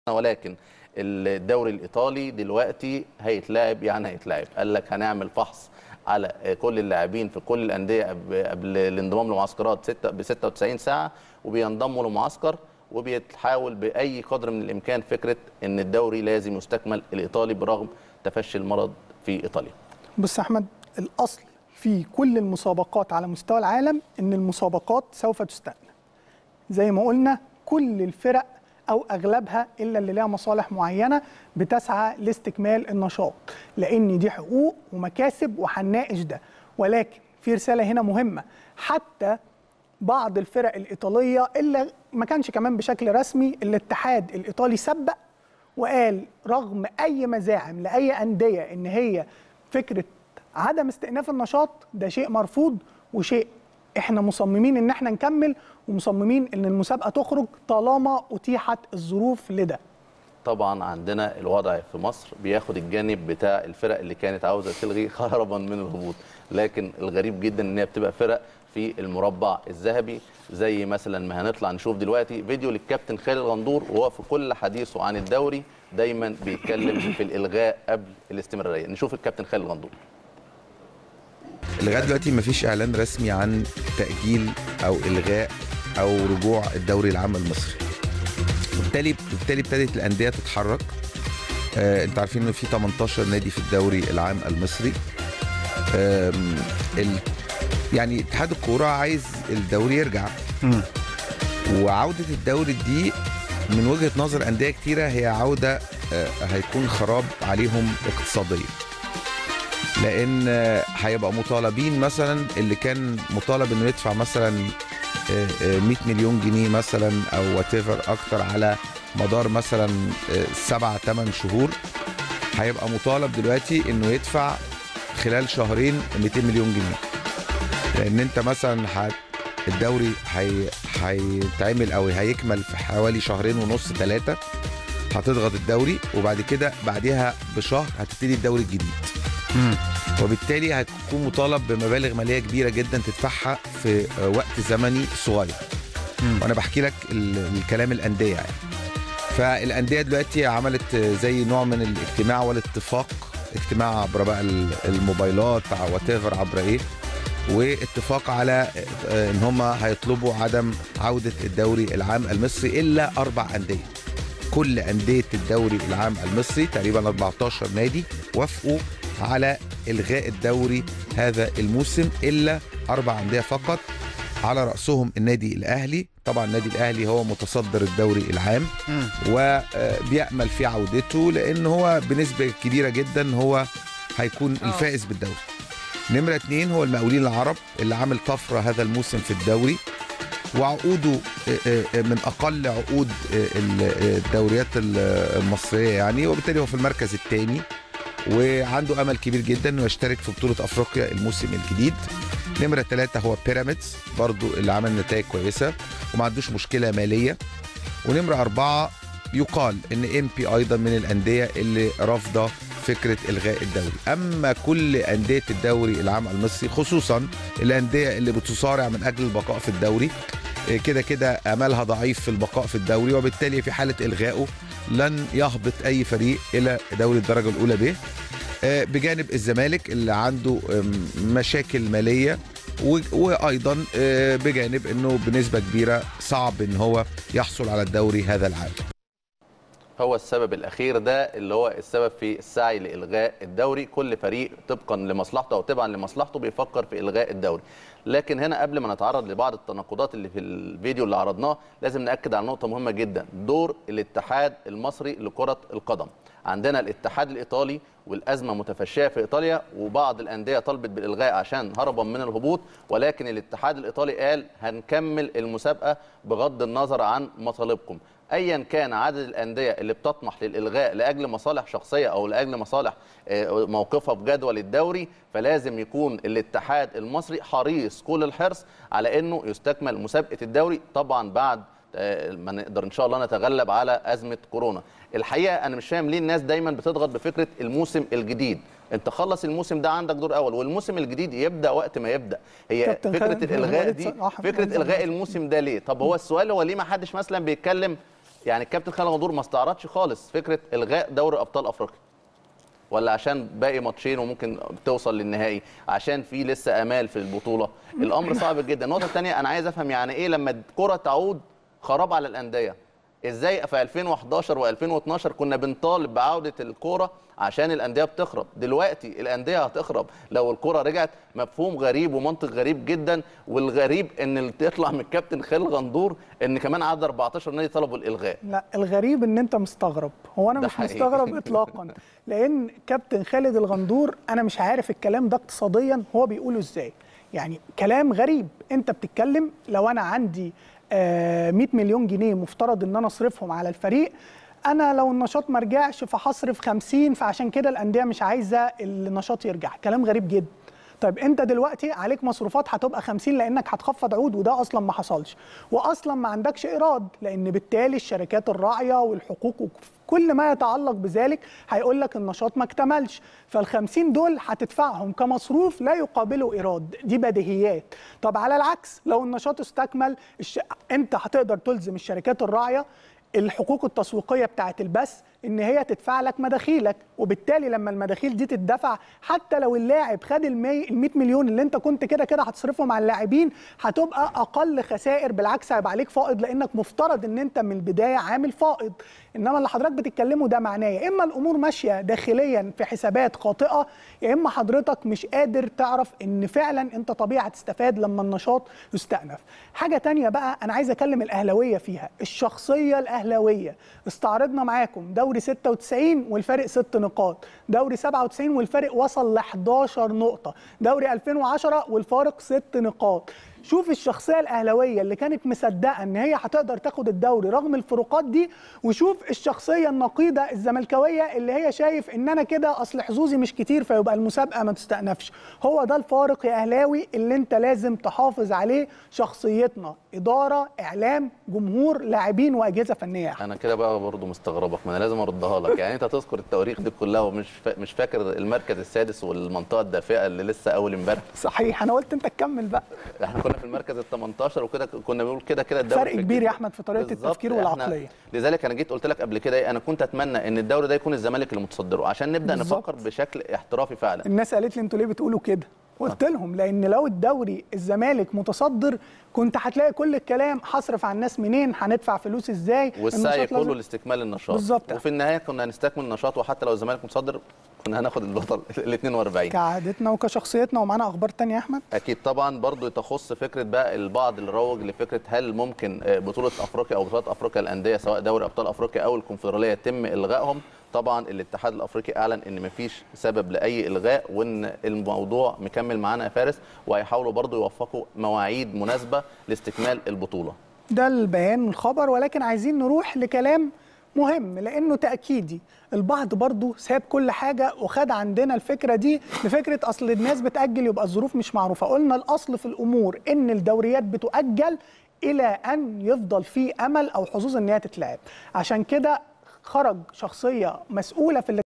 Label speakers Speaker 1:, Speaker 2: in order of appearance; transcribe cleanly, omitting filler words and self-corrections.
Speaker 1: ولكن الدوري الايطالي دلوقتي هيتلعب، يعني هيتلعب. قال لك هنعمل فحص على كل اللاعبين في كل الانديه قبل الانضمام لمعسكرات ب 96 ساعه، وبينضموا لمعسكر، وبيتحاول باي قدر من الامكان فكره ان الدوري لازم يستكمل الايطالي برغم تفشي المرض في ايطاليا.
Speaker 2: بص يا احمد، الاصل في كل المسابقات على مستوى العالم ان المسابقات سوف تستأنف. زي ما قلنا كل الفرق او اغلبها الا اللي لها مصالح معينه بتسعى لاستكمال النشاط، لان دي حقوق ومكاسب وهنناقش ده. ولكن في رساله هنا مهمه، حتى بعض الفرق الايطاليه اللي ما كانش كمان بشكل رسمي، الاتحاد الايطالي سبق وقال رغم اي مزاعم لاي انديه ان هي فكره عدم استئناف النشاط ده شيء مرفوض، وشيء احنا مصممين ان احنا نكمل، ومصممين ان المسابقه تخرج طالما اتيحت الظروف لده.
Speaker 1: طبعا عندنا الوضع في مصر بياخد الجانب بتاع الفرق اللي كانت عاوزه تلغي هربا من الهبوط، لكن الغريب جدا ان هي بتبقى فرق في المربع الذهبي. زي مثلا ما هنطلع نشوف دلوقتي فيديو للكابتن خالد غندور، وهو في كل حديثه عن الدوري دايما بيتكلم في الالغاء قبل الاستمراريه. نشوف الكابتن خالد غندور.
Speaker 3: لغايه دلوقتي مفيش اعلان رسمي عن تاجيل او الغاء او رجوع الدوري العام المصري. بالتالي ابتدت الانديه تتحرك. انتوا عارفين انه في 18 نادي في الدوري العام المصري. يعني اتحاد الكوره عايز الدوري يرجع. وعوده الدوري دي من وجهه نظر انديه كتيره هي عوده هيكون خراب عليهم اقتصاديا، لان هيبقى مطالبين مثلا اللي كان مطالب انه يدفع مثلا 100 مليون جنيه مثلا او وات ايفر اكتر على مدار مثلا 7-8 شهور، هيبقى مطالب دلوقتي انه يدفع خلال شهرين 200 مليون جنيه. لان انت مثلا الدوري هيتعمل او هيكمل في حوالي شهرين ونص 3، هتضغط الدوري وبعد كده بعدها بشهر هتبتدي الدوري الجديد. وبالتالي هتكون مطالب بمبالغ ماليه كبيره جدا تدفعها في وقت زمني صغير. وانا بحكي لك الكلام الانديه يعني. فالانديه دلوقتي عملت زي نوع من الاجتماع والاتفاق، اجتماع عبر بقى الموبايلات او وات ايفر عبر ايه، واتفاق على ان هم هيطلبوا عدم عوده الدوري العام المصري الا 4 انديه. كل انديه الدوري العام المصري تقريبا 14 نادي وافقوا على الغاء الدوري هذا الموسم الا 4 انديه فقط، على راسهم النادي الاهلي. طبعا النادي الاهلي هو متصدر الدوري العام وبيأمل في عودته، لان هو بنسبه كبيره جدا هو هيكون الفائز بالدوري. نمره 2 هو المقاولين العرب اللي عامل طفره هذا الموسم في الدوري، وعقوده من اقل عقود الدوريات المصريه يعني، وبالتالي هو في المركز الثاني وعنده امل كبير جدا انه يشترك في بطوله افريقيا الموسم الجديد. نمره 3 هو بيراميدز برضو اللي عمل نتائج كويسه وما عندوش مشكله ماليه. ونمره 4 يقال ان امبي ايضا من الانديه اللي رافضه فكره الغاء الدوري. اما كل انديه الدوري العام المصري خصوصا الانديه اللي بتصارع من اجل البقاء في الدوري كده كده املها ضعيف في البقاء في الدوري، وبالتالي في حاله الغائه لن يهبط اي فريق الى دوري الدرجه الاولى به، بجانب الزمالك اللي عنده مشاكل ماليه، وايضا بجانب انه بنسبه كبيره صعب ان هو يحصل على الدوري هذا العام.
Speaker 1: هو السبب الأخير ده اللي هو السبب في السعي لإلغاء الدوري. كل فريق طبقا لمصلحته أو تبعا لمصلحته بيفكر في إلغاء الدوري. لكن هنا قبل ما نتعرض لبعض التناقضات اللي في الفيديو اللي عرضناه، لازم نأكد على نقطة مهمة جدا، دور الاتحاد المصري لكرة القدم. عندنا الاتحاد الإيطالي والأزمة متفشية في إيطاليا، وبعض الأندية طلبت بالإلغاء عشان هربا من الهبوط، ولكن الاتحاد الإيطالي قال هنكمل المسابقة بغض النظر عن مطالبكم. ايا كان عدد الانديه اللي بتطمح للالغاء لاجل مصالح شخصيه او لاجل مصالح موقفها في جدول الدوري، فلازم يكون الاتحاد المصري حريص كل الحرص على انه يستكمل مسابقه الدوري، طبعا بعد ما نقدر ان شاء الله نتغلب على ازمه كورونا. الحقيقه انا مش فاهم ليه الناس دايما بتضغط بفكره الموسم الجديد. انت خلص الموسم ده عندك دور اول، والموسم الجديد يبدا وقت ما يبدا. هي فكره الالغاء دي، فكره الغاء الموسم ده ليه؟ طب هو السؤال هو ليه ما حدش مثلا بيتكلم يعني الكابتن خالد غندور ما استعرضش خالص فكره الغاء دوري ابطال افريقيا، ولا عشان باقي ماتشين وممكن توصل للنهائي، عشان في لسه امال في البطوله؟ الامر صعب جدا. النقطه الثانيه انا عايز افهم يعني ايه لما الكره تعود خراب على الانديه؟ ازاي في 2011 و2012 كنا بنطالب بعوده الكوره عشان الانديه بتخرب، دلوقتي الانديه هتخرب لو الكوره رجعت؟ مفهوم غريب ومنطق غريب جدا. والغريب ان اللي يطلع من الكابتن خالد غندور ان كمان عدد 14 نادي طلبوا الالغاء.
Speaker 2: لا، الغريب ان انت مستغرب. هو انا مش
Speaker 1: حقيقي.
Speaker 2: مستغرب اطلاقا، لان كابتن خالد الغندور انا مش عارف الكلام ده اقتصاديا هو بيقوله ازاي. يعني كلام غريب. انت بتتكلم لو انا عندي 100 مليون جنيه مفترض ان انا اصرفهم على الفريق، انا لو النشاط ما رجعش فهصرف 50، فعشان كده الانديه مش عايزه النشاط يرجع. كلام غريب جدا. طيب انت دلوقتي عليك مصروفات هتبقى 50 لانك هتخفض عقود، وده اصلا ما حصلش، واصلا ما عندكش ايراد، لان بالتالي الشركات الراعيه والحقوق وكل ما يتعلق بذلك هيقول لك النشاط ما اكتملش، فال50 دول هتدفعهم كمصروف لا يقابلوا ايراد. دي بديهيات. طب على العكس لو النشاط استكمل انت هتقدر تلزم الشركات الراعيه الحقوق التسويقيه بتاعه البث ان هي تدفع لك مداخيلك، وبالتالي لما المداخيل دي تدفع حتى لو اللاعب خد ال 100 مليون اللي انت كنت كده كده هتصرفهم على اللاعبين هتبقى اقل خسائر، بالعكس هيبقى عليك فائض لانك مفترض ان انت من البدايه عامل فائض. انما اللي حضرتك بتتكلمه ده معناه يا اما الامور ماشيه داخليا في حسابات خاطئه، يا اما حضرتك مش قادر تعرف ان فعلا انت طبيعي هتستفاد لما النشاط يستأنف. حاجه تانية بقى انا عايز اكلم الاهلاويه فيها، الشخصيه الاهلاويه. استعرضنا معاكم دوري 96 والفارق 6 نقاط، دوري 97 والفارق وصل ل 11 نقطه، دوري 2010 والفارق 6 نقاط. شوف الشخصيه الاهلاويه اللي كانت مصدقه ان هي هتقدر تاخد الدوري رغم الفروقات دي، وشوف الشخصيه النقيضه الزملكاويه اللي هي شايف ان انا كده اصل حظوظي مش كتير فيبقى المسابقه ما تستأنفش. هو ده الفارق يا اهلاوي اللي انت لازم تحافظ عليه. شخصيتنا اداره، اعلام، جمهور، لاعبين، واجهزه فنيه.
Speaker 1: انا كده بقى برضه مستغربك، ما انا لازم اردها لك. يعني انت تذكر التواريخ دي كلها ومش مش فاكر المركز السادس والمنطقه الدافئه اللي لسه اول امبارح؟
Speaker 2: صحيح، انا قلت انت تكمل بقى.
Speaker 1: احنا كنا في المركز ال 18 وكده كنا بنقول كده الدوري
Speaker 2: فرق كبير يا احمد في طريقه التفكير والعقليه.
Speaker 1: لذلك انا جيت قلت لك قبل كده انا كنت اتمنى ان الدوري ده يكون الزمالك اللي متصدره عشان نبدا نفكر بشكل احترافي فعلا.
Speaker 2: الناس قالت لي انتوا ليه بتقولوا كده؟ قلت لهم لان لو الدوري الزمالك متصدر كنت هتلاقي كل الكلام هصرف على الناس منين، هندفع فلوس ازاي،
Speaker 1: والسعي كله لاستكمال النشاط
Speaker 2: بالظبط.
Speaker 1: وفي النهايه كنا هنستكمل النشاط، وحتى لو الزمالك متصدر كنا هناخد البطل ال 42
Speaker 2: كعادتنا وكشخصيتنا. ومعانا اخبار ثانيه يا احمد؟
Speaker 1: اكيد طبعا. برضو تخص فكره بقى البعض اللي روج لفكره هل ممكن بطوله افريقيا او بطولات افريقيا الانديه سواء دوري ابطال افريقيا او الكونفدراليه يتم الغائهم. طبعا الاتحاد الافريقي اعلن ان مفيش سبب لاي الغاء، وان الموضوع مكمل معانا يا فارس، وهيحاولوا برضو يوفقوا مواعيد مناسبه لاستكمال البطوله.
Speaker 2: ده البيان والخبر، ولكن عايزين نروح لكلام مهم لانه تاكيدي. البعض برضو ساب كل حاجه وخد عندنا الفكره دي لفكره اصل الناس بتاجل يبقى الظروف مش معروفه. قلنا الاصل في الامور ان الدوريات بتؤجل الى ان يفضل في امل او حظوظ ان هي تتلعب. عشان كده خرج شخصيه مسؤوله في